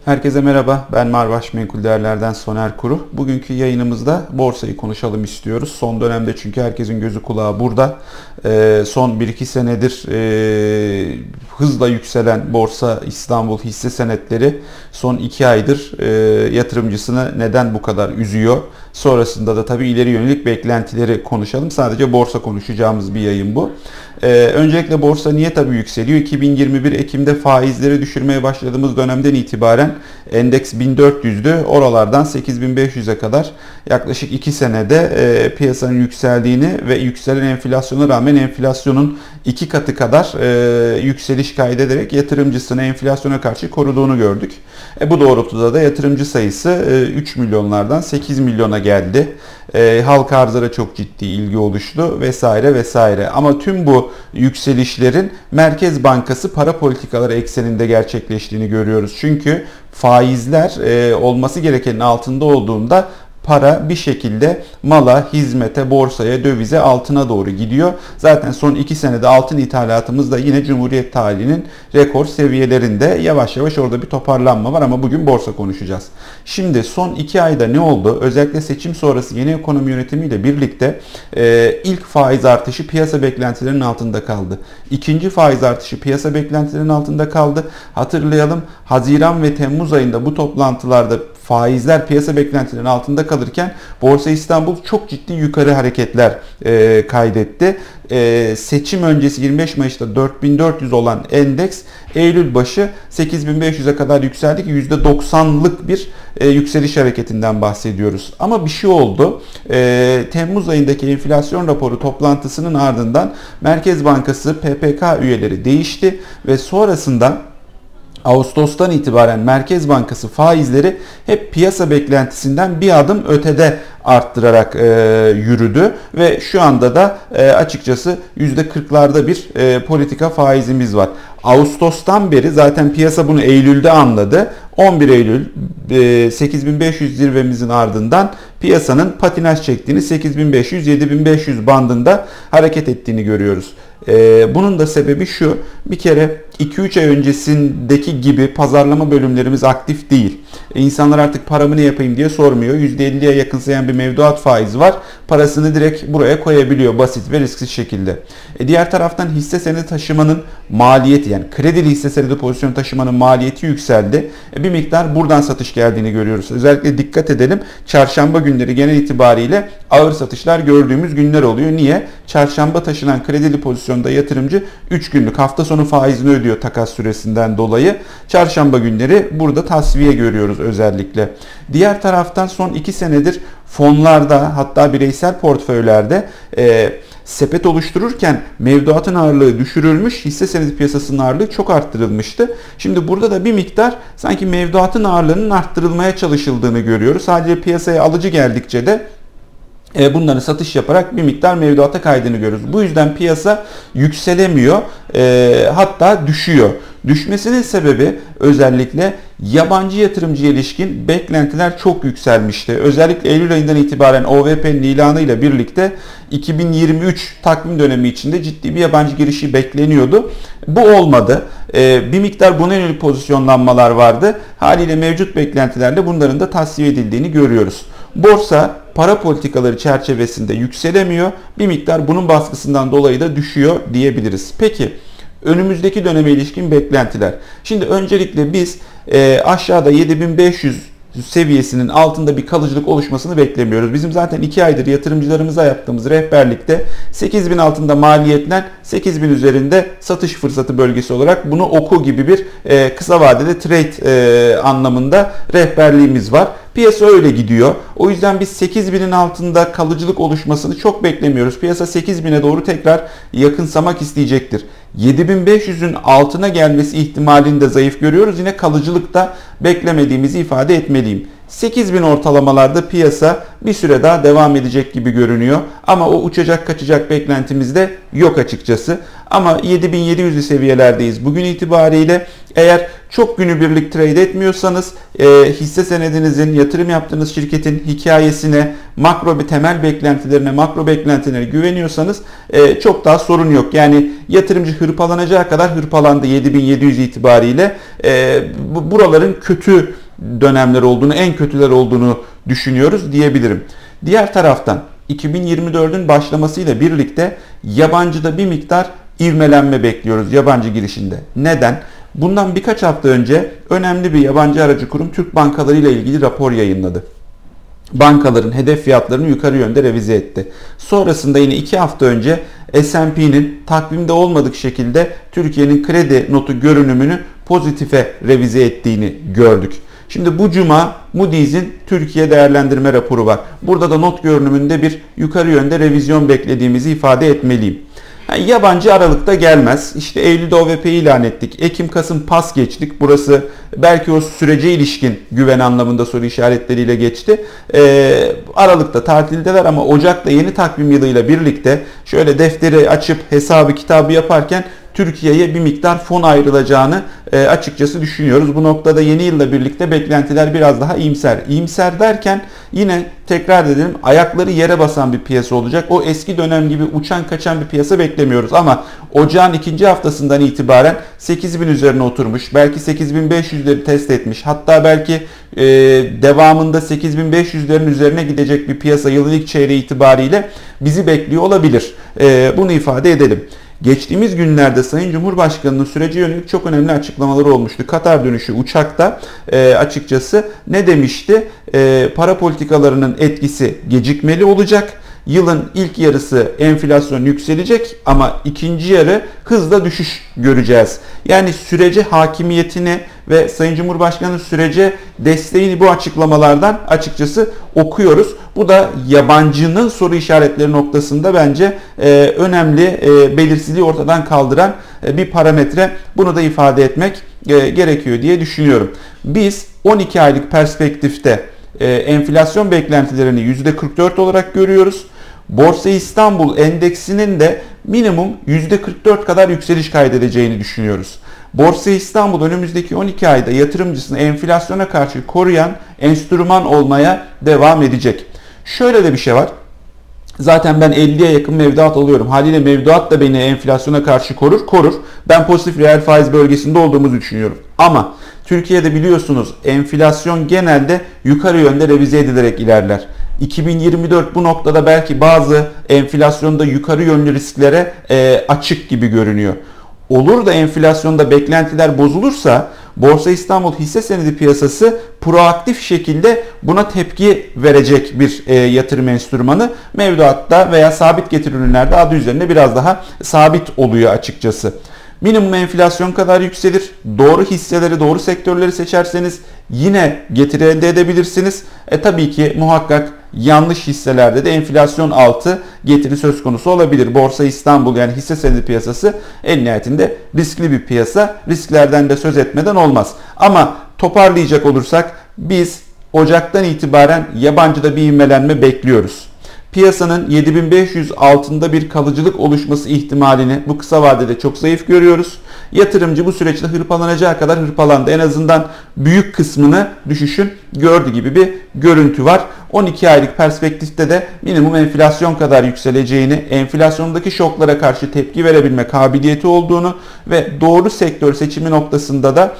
Herkese merhaba, ben Marbaş Menkul Değerler'den Soner Kuru. Bugünkü yayınımızda borsayı konuşalım istiyoruz. Son dönemde çünkü herkesin gözü kulağı burada. Son 1-2 senedir hızla yükselen Borsa İstanbul hisse senetleri son 2 aydır yatırımcısını neden bu kadar üzüyor? Sonrasında da tabii ileri yönelik beklentileri konuşalım. Sadece borsa konuşacağımız bir yayın bu. Öncelikle borsa niye tabii yükseliyor? 2021 Ekim'de faizleri düşürmeye başladığımız dönemden itibaren endeks 1400'dü. Oralardan 8500'e kadar yaklaşık 2 senede piyasanın yükseldiğini ve yükselen enflasyona rağmen enflasyonun 2 katı kadar yükseliş kaydederek yatırımcısını enflasyona karşı koruduğunu gördük. Bu doğrultuda da yatırımcı sayısı 3 milyonlardan 8 milyona geldi. Halka arzlara çok ciddi ilgi oluştu vesaire vesaire. Ama tüm bu yükselişlerin Merkez Bankası para politikaları ekseninde gerçekleştiğini görüyoruz. Çünkü faizler olması gerekenin altında olduğunda para bir şekilde mala, hizmete, borsaya, dövize, altına doğru gidiyor. Zaten son 2 senede altın ithalatımız da yine Cumhuriyet tarihinin rekor seviyelerinde. Yavaş yavaş orada bir toparlanma var ama bugün borsa konuşacağız. Şimdi son 2 ayda ne oldu? Özellikle seçim sonrası yeni ekonomi yönetimiyle birlikte ilk faiz artışı piyasa beklentilerinin altında kaldı. İkinci faiz artışı piyasa beklentilerinin altında kaldı. Hatırlayalım, Haziran ve Temmuz ayında bu toplantılarda faizler piyasa beklentilerinin altında kalırken Borsa İstanbul çok ciddi yukarı hareketler kaydetti. Seçim öncesi 25 Mayıs'ta 4400 olan endeks Eylül başı 8500'e kadar yükseldi ki %90'lık bir yükseliş hareketinden bahsediyoruz. Ama bir şey oldu. Temmuz ayındaki enflasyon raporu toplantısının ardından Merkez Bankası PPK üyeleri değişti ve sonrasında Ağustos'tan itibaren Merkez Bankası faizleri hep piyasa beklentisinden bir adım ötede arttırarak yürüdü ve şu anda da açıkçası %40'larda bir politika faizimiz var. Ağustos'tan beri zaten piyasa bunu Eylül'de anladı. 11 Eylül 8500 zirvemizin ardından piyasanın patinaj çektiğini, 8500-7500 bandında hareket ettiğini görüyoruz. Bunun da sebebi şu: bir kere 2-3 ay öncesindeki gibi pazarlama bölümlerimiz aktif değil. İnsanlar artık paramı ne yapayım diye sormuyor. %50'ye yakınsayan bir mevduat faizi var. Parasını direkt buraya koyabiliyor basit ve risksiz şekilde. Diğer taraftan hisse senedi taşımanın maliyeti, yani kredili hisse senedi pozisyonu taşımanın maliyeti yükseldi. Bir miktar buradan satış geldiğini görüyoruz. Özellikle dikkat edelim, çarşamba günleri genel itibariyle ağır satışlar gördüğümüz günler oluyor. Niye? Çarşamba taşınan kredili pozisyonda yatırımcı 3 günlük hafta sonu faizini ödüyor takas süresinden dolayı. Çarşamba günleri burada tasfiye görüyoruz özellikle. Diğer taraftan son 2 senedir fonlarda, hatta bireysel portföylerde sepet oluştururken mevduatın ağırlığı düşürülmüş, hisse senedi piyasasının ağırlığı çok arttırılmıştı. Şimdi burada da bir miktar sanki mevduatın ağırlığının arttırılmaya çalışıldığını görüyoruz. Sadece piyasaya alıcı geldikçe de bunların satış yaparak bir miktar mevduata kaydını görüyoruz. Bu yüzden piyasa yükselemiyor, hatta düşüyor. Düşmesinin sebebi özellikle yabancı yatırımcıya ilişkin beklentiler çok yükselmişti. Özellikle Eylül ayından itibaren OVP'nin ilanıyla birlikte 2023 takvim dönemi içinde ciddi bir yabancı girişi bekleniyordu. Bu olmadı. Bir miktar buna yönelik pozisyonlanmalar vardı. Haliyle mevcut beklentilerle bunların da tasfiye edildiğini görüyoruz. Borsa para politikaları çerçevesinde yükselemiyor. Bir miktar bunun baskısından dolayı da düşüyor diyebiliriz. Peki önümüzdeki döneme ilişkin beklentiler. Şimdi öncelikle biz aşağıda 7500 seviyesinin altında bir kalıcılık oluşmasını beklemiyoruz. Bizim zaten 2 aydır yatırımcılarımıza yaptığımız rehberlikte 8000 altında maliyetlen 8000 üzerinde satış fırsatı bölgesi olarak bunu oku gibi bir kısa vadede trade anlamında rehberliğimiz var. Piyasa öyle gidiyor. O yüzden biz 8000'in altında kalıcılık oluşmasını çok beklemiyoruz. Piyasa 8000'e doğru tekrar yakınsamak isteyecektir. 7500'ün altına gelmesi ihtimalini de zayıf görüyoruz. Yine kalıcılıkta beklemediğimizi ifade etmeliyim. 8.000 ortalamalarda piyasa bir süre daha devam edecek gibi görünüyor. Ama o uçacak kaçacak beklentimiz de yok açıkçası. Ama 7.700'lü seviyelerdeyiz bugün itibariyle. Eğer çok günübirlik trade etmiyorsanız, hisse senedinizin, yatırım yaptığınız şirketin hikayesine, makro bir temel beklentilerine, makro beklentilerine güveniyorsanız çok daha sorun yok. Yani yatırımcı hırpalanacağı kadar hırpalandı 7.700 itibariyle. Buraların kötü dönemler olduğunu, en kötüler olduğunu düşünüyoruz diyebilirim. Diğer taraftan 2024'ün başlamasıyla birlikte yabancıda bir miktar ivmelenme bekliyoruz yabancı girişinde. Neden? Bundan birkaç hafta önce önemli bir yabancı aracı kurum Türk bankaları ile ilgili rapor yayınladı. Bankaların hedef fiyatlarını yukarı yönde revize etti. Sonrasında yine 2 hafta önce S&P'nin takvimde olmadık şekilde Türkiye'nin kredi notu görünümünü pozitife revize ettiğini gördük. Şimdi bu cuma Moody's'in Türkiye değerlendirme raporu var. Burada da not görünümünde bir yukarı yönde revizyon beklediğimizi ifade etmeliyim. Yabancı Aralık'ta gelmez. İşte Eylül'de OVP ilan ettik. Ekim-Kasım pas geçtik. Burası belki o sürece ilişkin güven anlamında soru işaretleriyle geçti. Aralık'ta tatildeler ama Ocak'ta yeni takvim yılıyla birlikte şöyle defteri açıp hesabı kitabı yaparken Türkiye'ye bir miktar fon ayrılacağını açıkçası düşünüyoruz. Bu noktada yeni yılla birlikte beklentiler biraz daha iyimser. İyimser derken yine tekrar edelim, ayakları yere basan bir piyasa olacak. O eski dönem gibi uçan kaçan bir piyasa beklemiyoruz ama ocağın ikinci haftasından itibaren 8.000 üzerine oturmuş. Belki 8.500'leri test etmiş. Hatta belki devamında 8.500'lerin üzerine gidecek bir piyasa yılın ilk çeyreği itibariyle bizi bekliyor olabilir. Bunu ifade edelim. Geçtiğimiz günlerde Sayın Cumhurbaşkanı'nın sürece yönelik çok önemli açıklamaları olmuştu. Katar dönüşü uçakta açıkçası ne demişti? Para politikalarının etkisi gecikmeli olacak. Yılın ilk yarısı enflasyon yükselecek ama ikinci yarı hızla düşüş göreceğiz. Yani sürece hakimiyetini ve Sayın Cumhurbaşkanı'nın sürece desteğini bu açıklamalardan açıkçası okuyoruz. Bu da yabancının soru işaretleri noktasında bence önemli, belirsizliği ortadan kaldıran bir parametre. Bunu da ifade etmek gerekiyor diye düşünüyorum. Biz 12 aylık perspektifte enflasyon beklentilerini %44 olarak görüyoruz. Borsa İstanbul endeksinin de minimum %44 kadar yükseliş kaydedeceğini düşünüyoruz. Borsa İstanbul önümüzdeki 12 ayda yatırımcısını enflasyona karşı koruyan enstrüman olmaya devam edecek. Şöyle de bir şey var. Zaten ben 50'ye yakın mevduat alıyorum. Haliyle mevduat da beni enflasyona karşı korur. Ben pozitif reel faiz bölgesinde olduğumuzu düşünüyorum. Ama Türkiye'de biliyorsunuz enflasyon genelde yukarı yönde revize edilerek ilerler. 2024 bu noktada belki bazı enflasyonda yukarı yönlü risklere açık gibi görünüyor. Olur da enflasyonda beklentiler bozulursa Borsa İstanbul hisse senedi piyasası proaktif şekilde buna tepki verecek bir yatırım enstrümanı. Mevduatta veya sabit getiri ürünlerde adı üzerine biraz daha sabit oluyor açıkçası. Minimum enflasyon kadar yükselir. Doğru hisseleri, doğru sektörleri seçerseniz yine getiri elde edebilirsiniz. Tabii ki muhakkak yanlış hisselerde de enflasyon altı getiri söz konusu olabilir. Borsa İstanbul yani hisse senedi piyasası en nihayetinde riskli bir piyasa. Risklerden de söz etmeden olmaz. Ama toparlayacak olursak biz Ocak'tan itibaren yabancıda bir ivmelenme bekliyoruz. Piyasanın 7500 altında bir kalıcılık oluşması ihtimalini bu kısa vadede çok zayıf görüyoruz. Yatırımcı bu süreçte hırpalanacağı kadar hırpalandı. En azından büyük kısmını düşüşün gördüğü gibi bir görüntü var. 12 aylık perspektifte de minimum enflasyon kadar yükseleceğini, enflasyondaki şoklara karşı tepki verebilme kabiliyeti olduğunu ve doğru sektör seçimi noktasında da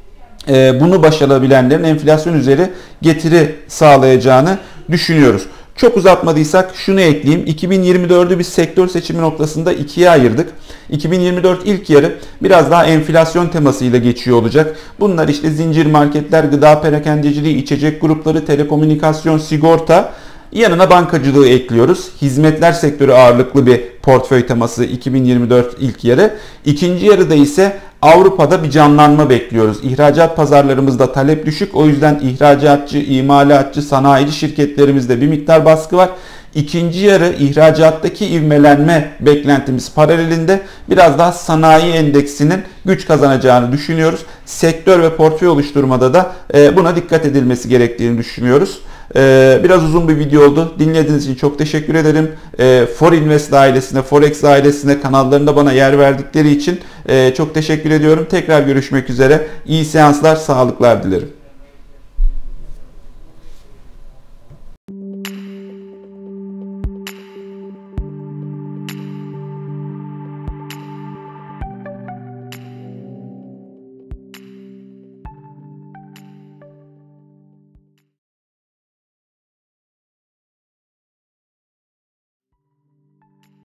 bunu başarabilenlerin enflasyon üzeri getiri sağlayacağını düşünüyoruz. Çok uzatmadıysak şunu ekleyeyim. 2024'ü biz sektör seçimi noktasında ikiye ayırdık. 2024 ilk yarı biraz daha enflasyon temasıyla geçiyor olacak. Bunlar işte zincir marketler, gıda perakendeciliği, içecek grupları, telekomünikasyon, sigorta. Yanına bankacılığı ekliyoruz. Hizmetler sektörü ağırlıklı bir portföy teması 2024 ilk yarı. İkinci yarıda ise Avrupa'da bir canlanma bekliyoruz. İhracat pazarlarımızda talep düşük. O yüzden ihracatçı, imalatçı, sanayici şirketlerimizde bir miktar baskı var. İkinci yarı ihracattaki ivmelenme beklentimiz paralelinde biraz daha sanayi endeksinin güç kazanacağını düşünüyoruz. Sektör ve portföy oluşturmada da buna dikkat edilmesi gerektiğini düşünüyoruz. Biraz uzun bir video oldu. Dinlediğiniz için çok teşekkür ederim. Forinvest ailesine, Forex ailesine, kanallarında bana yer verdikleri için çok teşekkür ediyorum. Tekrar görüşmek üzere. İyi seanslar, sağlıklar dilerim.